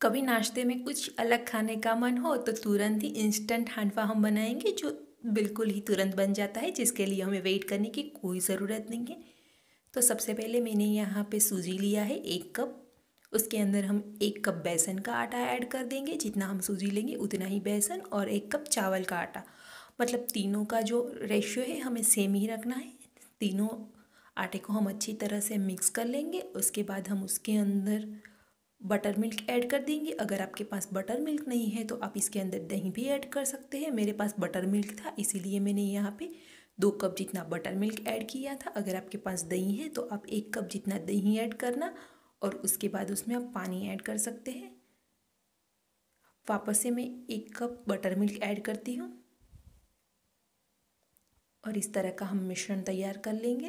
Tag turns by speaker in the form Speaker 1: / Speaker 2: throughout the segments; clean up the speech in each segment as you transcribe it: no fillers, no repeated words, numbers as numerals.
Speaker 1: कभी नाश्ते में कुछ अलग खाने का मन हो तो तुरंत ही इंस्टेंट हांडवा हम बनाएंगे जो बिल्कुल ही तुरंत बन जाता है, जिसके लिए हमें वेट करने की कोई ज़रूरत नहीं है। तो सबसे पहले मैंने यहाँ पे सूजी लिया है 1 कप। उसके अंदर हम 1 कप बेसन का आटा ऐड कर देंगे, जितना हम सूजी लेंगे उतना ही बेसन, और 1 कप चावल का आटा। मतलब तीनों का जो रेशियो है हमें सेम ही रखना है। तीनों आटे को हम अच्छी तरह से मिक्स कर लेंगे। उसके बाद हम उसके अंदर बटर मिल्क ऐड कर देंगे। अगर आपके पास बटर मिल्क नहीं है तो आप इसके अंदर दही भी ऐड कर सकते हैं। मेरे पास बटर मिल्क था, इसीलिए मैंने यहाँ पे 2 कप जितना बटर मिल्क ऐड किया था। अगर आपके पास दही है तो आप 1 कप जितना दही ऐड करना, और उसके बाद उसमें आप पानी ऐड कर सकते हैं। वापस से मैं 1 कप बटर मिल्क ऐड करती हूँ और इस तरह का हम मिश्रण तैयार कर लेंगे।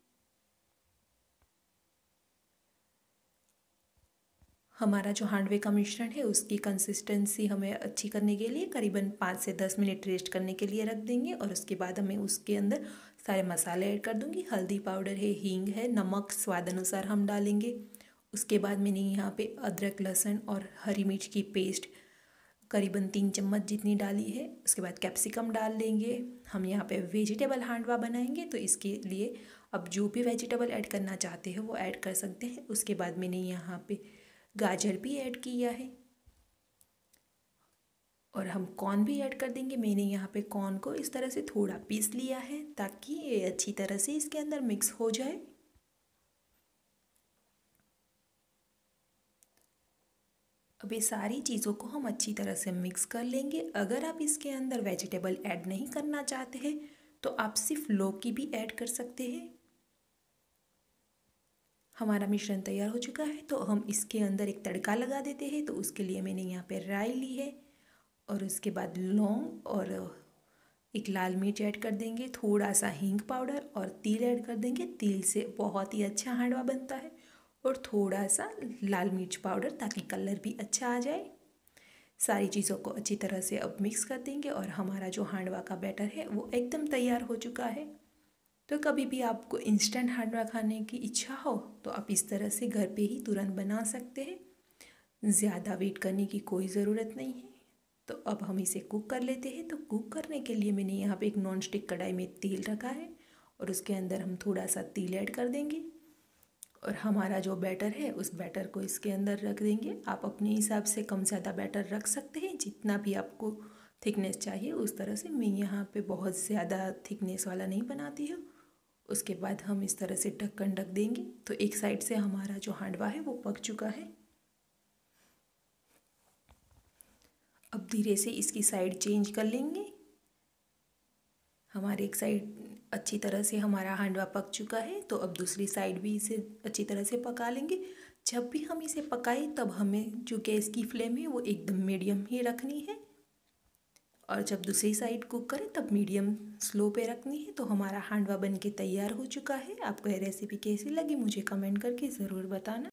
Speaker 1: हमारा जो हांडवे का मिश्रण है उसकी कंसिस्टेंसी हमें अच्छी करने के लिए करीबन 5 से 10 मिनट रेस्ट करने के लिए रख देंगे। और उसके बाद हमें उसके अंदर सारे मसाले ऐड कर दूंगी। हल्दी पाउडर है, हींग है, नमक स्वाद अनुसार हम डालेंगे। उसके बाद मैंने यहाँ पे अदरक, लहसुन और हरी मिर्च की पेस्ट करीबन 3 चम्मच जितनी डाली है। उसके बाद कैप्सिकम डाल देंगे। हम यहाँ पे वेजिटेबल हांडवा बनाएंगे, तो इसके लिए अब जो भी वेजिटेबल ऐड करना चाहते हो वो ऐड कर सकते हैं। उसके बाद मैंने यहाँ पे गाजर भी ऐड किया है और हम कॉर्न भी ऐड कर देंगे। मैंने यहाँ पे कॉर्न को इस तरह से थोड़ा पीस लिया है ताकि ये अच्छी तरह से इसके अंदर मिक्स हो जाए। अब ये सारी चीज़ों को हम अच्छी तरह से मिक्स कर लेंगे। अगर आप इसके अंदर वेजिटेबल ऐड नहीं करना चाहते हैं तो आप सिर्फ लौकी भी ऐड कर सकते हैं। हमारा मिश्रण तैयार हो चुका है, तो हम इसके अंदर एक तड़का लगा देते हैं। तो उसके लिए मैंने यहाँ पे राई ली है और उसके बाद लौंग और एक लाल मिर्च ऐड कर देंगे, थोड़ा सा हींग पाउडर और तिल ऐड कर देंगे। तिल से बहुत ही अच्छा हांडवा बनता है। और थोड़ा सा लाल मिर्च पाउडर ताकि कलर भी अच्छा आ जाए। सारी चीज़ों को अच्छी तरह से अब मिक्स कर देंगे और हमारा जो हांडवा का बैटर है वो एकदम तैयार हो चुका है। तो कभी भी आपको इंस्टेंट हांडवा खाने की इच्छा हो तो आप इस तरह से घर पे ही तुरंत बना सकते हैं। ज़्यादा वेट करने की कोई ज़रूरत नहीं है। तो अब हम इसे कुक कर लेते हैं। तो कुक करने के लिए मैंने यहाँ पे एक नॉन स्टिक कढ़ाई में तेल रखा है और उसके अंदर हम थोड़ा सा तिल ऐड कर देंगे और हमारा जो बैटर है उस बैटर को इसके अंदर रख देंगे। आप अपने हिसाब से कम ज़्यादा बैटर रख सकते हैं, जितना भी आपको थिकनेस चाहिए उस तरह से। मैं यहाँ पे बहुत ज़्यादा थिकनेस वाला नहीं बनाती हूँ। उसके बाद हम इस तरह से ढक्कन ढक देंगे। तो एक साइड से हमारा जो हांडवा है वो पक चुका है। अब धीरे से इसकी साइड चेंज कर लेंगे। हमारे एक साइड अच्छी तरह से हमारा हांडवा पक चुका है, तो अब दूसरी साइड भी इसे अच्छी तरह से पका लेंगे। जब भी हम इसे पकाएं तब हमें जो गैस की फ्लेम है वो एकदम मीडियम ही रखनी है, और जब दूसरी साइड कुक करें तब मीडियम स्लो पे रखनी है। तो हमारा हांडवा बन के तैयार हो चुका है। आपको ये रेसिपी कैसी लगी मुझे कमेंट करके ज़रूर बताना।